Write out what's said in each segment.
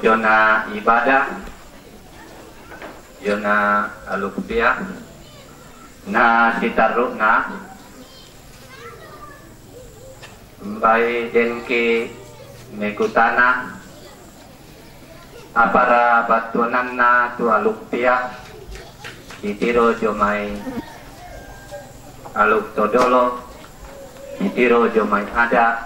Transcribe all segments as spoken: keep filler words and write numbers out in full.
jona ibadah, jona alupia, na sitaru na, mbai denki mekutana, apara batuanan na tu alupia, ditiro jomai alup todolo, ditiro jomai ada.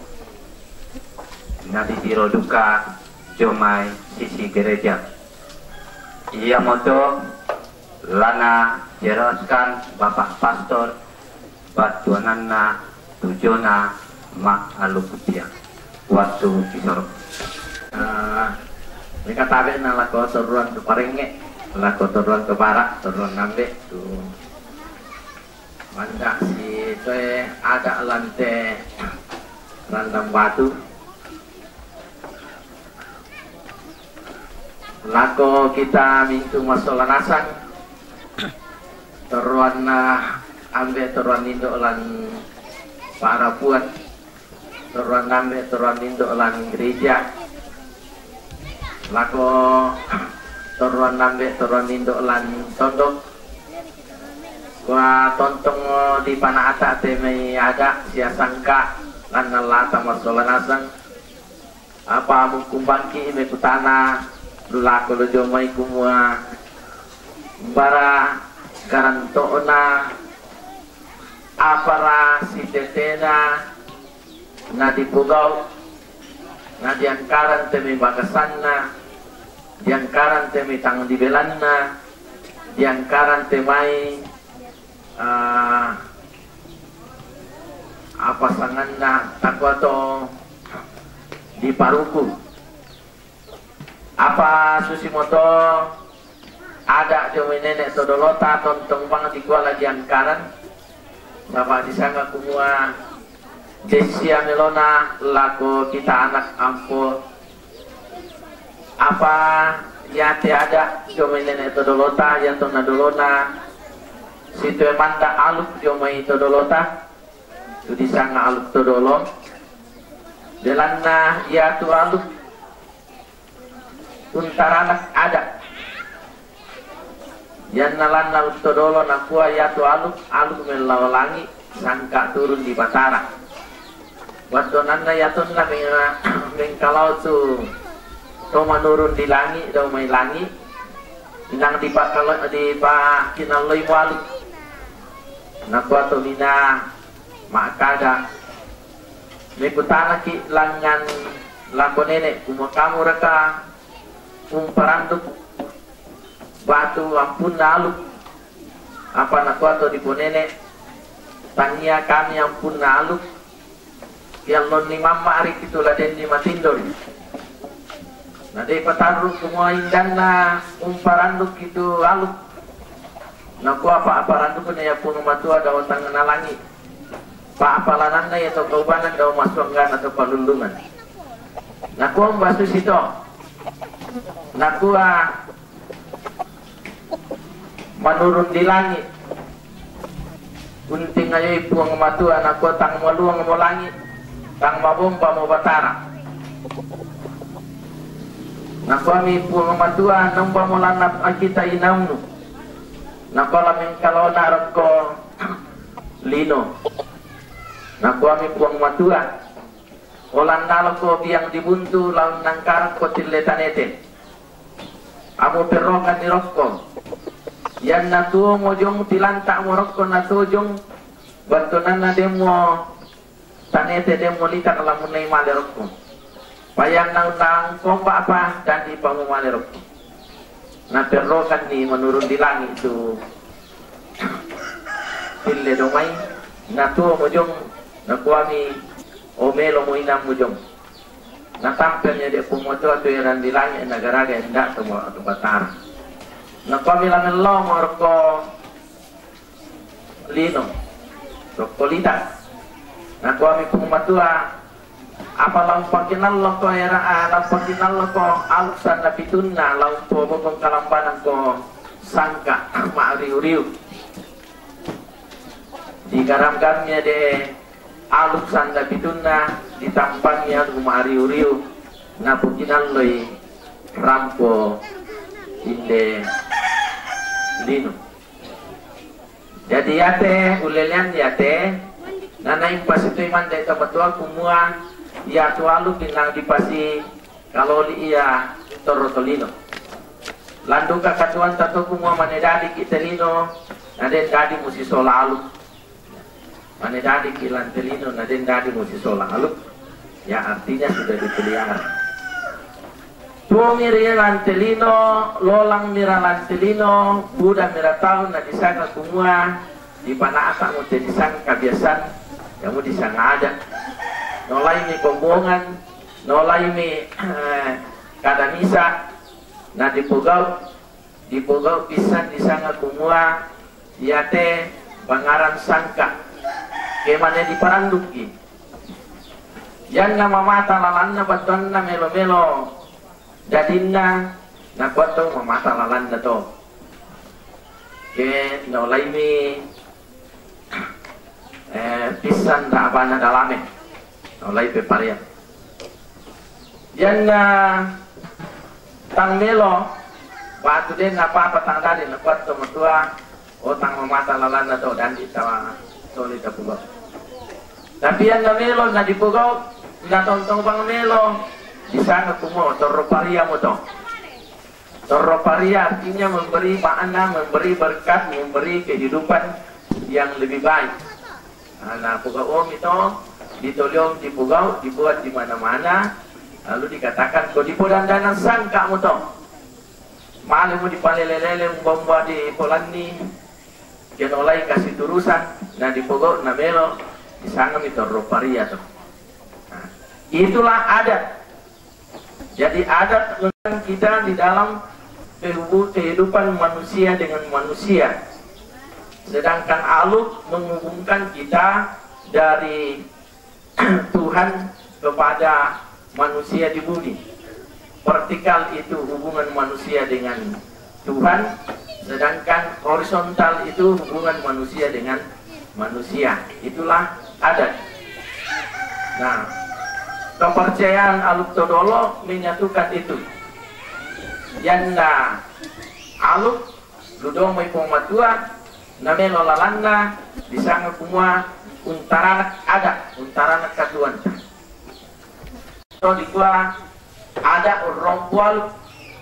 Nabi tiro duka jomai sisi gereja. Ia moto lana jelaskan bapak pastor batuanana tujona mak alukutia waktu kisor. Mereka tabe na lako toruan ke parenge, lako toruan ke barak, toruan nambe tu. Manda si toe ada lante randam batu. Lako kita mintu masalah nasang teruan ambe teruan indo lan para puan teruan ambe teruan indo lan gereja lako teruan ambe teruan indo lan tondok gua tontong di panah ata temai ada sia sangka lan lata masalah nasang apa mukumbangki ime kutana lako lo jomai kumua bara garantoona apara si tetena na dipugau na diangkaran temi bagasanna diangkaran temi tang dibelanna diangkaran temai uh, apa sanganna takwato di paruku apa susimoto ada jomai nenek todolota tontong banget di gua lagi angkaran bapak disangka kumua Jesia Melona laku kita anak ampo apa ya ada jomai nenek todolota yang tona dolona situ manda aluk jomai todolota tu disangka aluk todolo delana ya tu aluk untaranak ada yan nalan naluk todolo nakua ya tu aluk aluk melawalangi sangka turun di batara wadonanna ya tunna mengkalau tu toma nurun di langit do mai langi inang di pak kalau di pak kinaloi walu nakua tu mina makada mekutana ki langan lako nenek kuma kamu reka umparanduk batu ampun nalu apa nak kuato di ponene tania kami ampun nalu yang non ni mama ari itulah den di matindor nah dei pataru semua indana umparanduk itu alu nak apa apa randuk punya ya pun matua daun tangan nalangi pak apa lananna ya to kaubanan daun masuk enggak atau palulungan nak kuam basu situ nakua menurun di langit kunting ayo ipuang matua nakua tang maluang mo langit tang mabomba mo batara nakua mi ipuang matua nomba mo lanap akita inamnu nakua laming kalau narap ko lino nakua mi ipuang matua Olan nalo ko biang dibuntu laun nangkar ko tiletanete. Amo perrokan ni rokko. Yan natuo mo jong tilanta mo rokko natujong bantunan na demo tanete demo lita kalamun na imali rokko. Payang nang nang kompa apa dan di pamumali rokko. Na perrokan ni menurun di langit tu. Tille domai natuo mo jong nakuami omelo mo inam mo jong natampelnya dia pumoto atau yang di langit negara dia hendak semua atau batara napamilang lo morko lino rokolita nakuami pumatua apa lampakinan lo ko era lampakinan lo ko alsan na pitunna lampo bokong kalambanan ko sangka maariu-riu di garam-garamnya de aluk sanda pituna ditampangnya rumah riu-riu napukinan loi rampo inde lino. Jadi yate ulelian yate nana impas itu iman dari kebetulan kumua ya tualu pinang dipasi kalau iya torotolino. Landu kakatuan tato kumua manedadi kitelino naden dadi musi sola alu. Manedadi kilantelino naden dadi musi sola alu. Ya artinya sudah dipelihara. Tuo miri lantelino, lolang mira lantelino, buda mira tahu na disanga kumua, di mana asa mo disang kebiasaan, yang mo disang ada. Nolai mi kombongan, nolai mi eh, kadamisa, na dipugau, dipugau pisan disanga kumua, yate bangaran sangka, kemana diparanduki. Yan na mamata lalan na baton na melo-melo. Dadinna na kwatong mamata lalan na to. Ke nolay mi eh, pisan na abana dalame. Nolay peparia. Yan na tang melo. Batu din na papatang dadi na kwatong matua. O tang mamata lalan na to. Dan di tawa soli tapugaw. Tapi yan na melo na dipugaw. Na tontong bang melo. Di sana kumo torroparia mo to. Torroparia artinya memberi makna, memberi berkat, memberi kehidupan yang lebih baik. Nah, pugau itu ditolong di pugau, dibuat di mana-mana, lalu dikatakan kau dipodandanan sangka mo to. Malu mo dipalelelele bomba di Polani, kenolai kasih turusan, nah di pugau na melo, di sana mi torroparia to. Nah, itulah adat. Jadi adat kita di dalam kehidupan manusia dengan manusia. Sedangkan aluk menghubungkan kita dari Tuhan kepada manusia di bumi. Vertikal itu hubungan manusia dengan Tuhan, sedangkan horizontal itu hubungan manusia dengan manusia. Itulah adat. Nah, kepercayaan Aluk Todolo menyatukan itu. Yanda Aluk Ludo may pumatua na melo lalanda disanga kumua untaranak ada untaranak katuan. So di gua ada rompual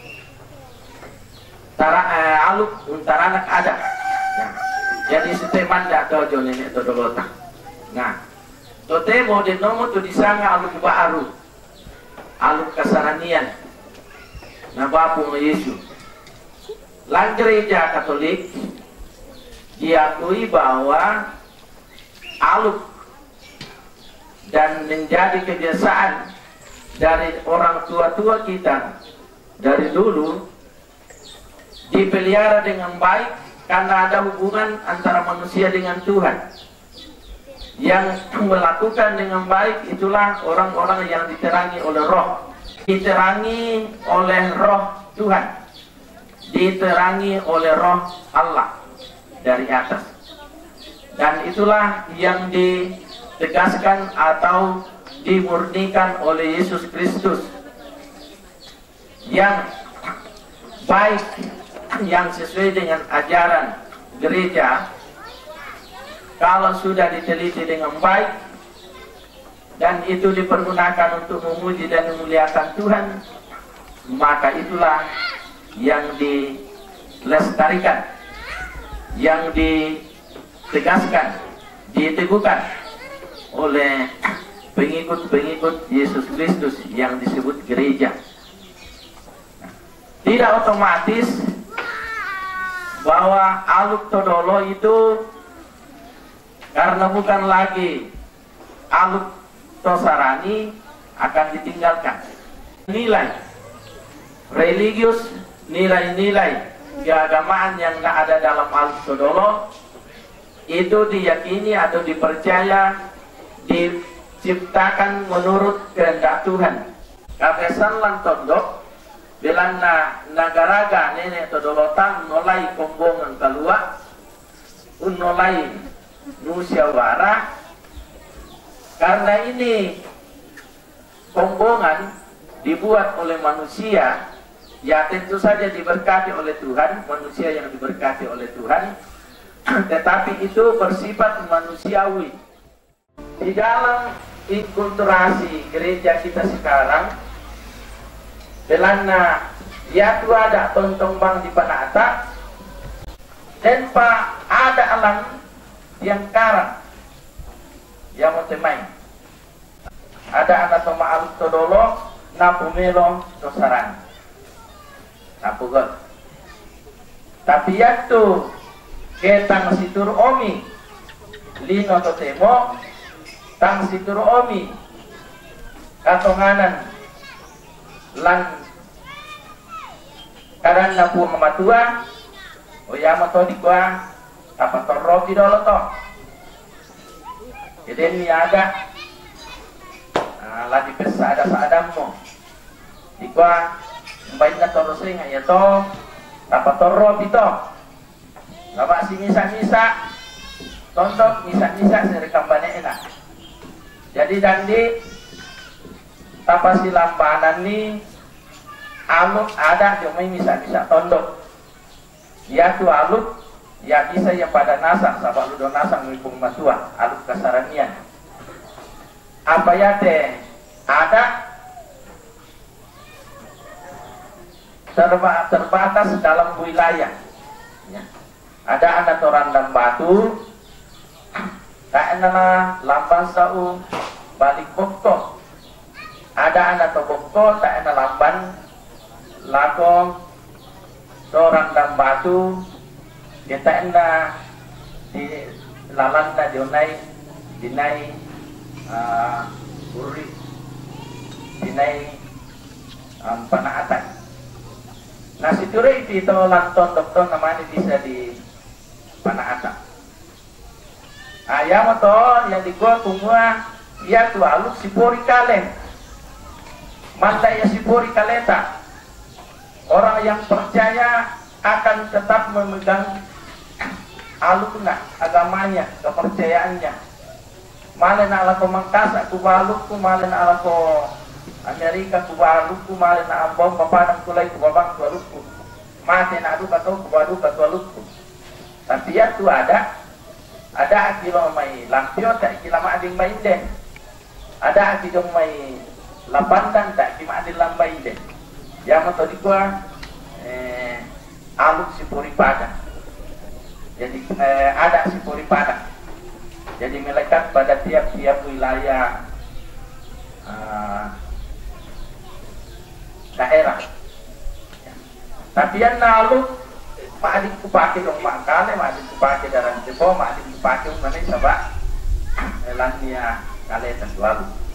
tara eh, Aluk untaranak ada. Nah, jadi setemanda dojo nenek Todolota. Nah, tote mo de nomo to disanga aluk baaru aluk kasaranian na bapo ng Yesus. Lang gereja Katolik diakui bahwa aluk dan menjadi kebiasaan dari orang tua-tua kita dari dulu dipelihara dengan baik karena ada hubungan antara manusia dengan Tuhan. Yang melakukan dengan baik itulah orang-orang yang diterangi oleh roh, diterangi oleh roh Tuhan, diterangi oleh roh Allah dari atas. Dan itulah yang ditegaskan atau dimurnikan oleh Yesus Kristus, yang baik, yang sesuai dengan ajaran gereja. Kalau sudah diteliti dengan baik dan itu dipergunakan untuk memuji dan memuliakan Tuhan, maka itulah yang dilestarikan, yang ditegaskan, diteguhkan oleh pengikut-pengikut Yesus Kristus yang disebut gereja. Tidak otomatis bahwa Aluk Todolo itu karena bukan lagi Aluk Tosarani akan ditinggalkan. Nilai religius, nilai-nilai keagamaan yang ada dalam Aluk Todolo itu diyakini atau dipercaya diciptakan menurut kehendak Tuhan. Kabesan lan tondok bilang na nagaraga nenek Todolotan nolai kombongan kalua unolai nusyawara. Karena ini kombongan dibuat oleh manusia Ya tentu saja diberkati oleh Tuhan, manusia yang diberkati oleh Tuhan, tetapi itu bersifat manusiawi. Di dalam inkulturasi gereja kita sekarang, belana ya tu ada tontong bang di panata, dan pa ada alam yang karang, yang mau temai. Ada anak toma aluk todolo, napumelo tosaran. Napugot. Tapi yaktu ketang situr omi lino to temo tang situr omi katonganan lan karan napu mamatua oyama to di kwa apa torro di dolo to. Jadi ini ada nah, lagi pesa ada saadammo di kwa baik na toro sing ya to apa toro bito sama si misa-misa tontok misa-misa seri kampanye enak. Jadi dandi tapa si lampanan ni aluk ada cuma misa-misa tondok ya tu aluk ya bisa ya pada nasang sabak ludo nasang ngipung matua aluk kasaranian apa ya teh ada Terba, terbatas dalam wilayah ya. Ada anak orang dan batu tak enak lamban sau balik bokto, ada anak bokto tak enak lamban lakong orang dan batu kita enak di lalanda dionai dinai uh, uri dinai um, panaatan. Nah siture itu lanton dokter namanya bisa di panaatan. Ayam atau yang di gua kumua ya tu aluk sipori kalen, manda ya sipori kaleta. Orang yang percaya akan tetap memegang alukna agamanya, kepercayaannya. Malen ala ko mangkasa ku baluk ku malen ala ko Amerika ku balukku malen na ambong papanang kulay ku babang ku balukku mati na adu kato ku badu kato balukku. Tapi ya tu ada ada kilo may lampio tak kila maading mainde, ada kilo may lapandan tak kila maading lambainde. Yang moto di gua eh, aluk si puripada. Jadi eh, ada si puripada. Jadi melekat pada tiap-tiap wilayah uh, daerah. Ya. Tapi yang nalu mak adik kupake dong mak kale, mak adik kupake daran cepo, mak adik kupake mana sabak elania kale tentu lalu.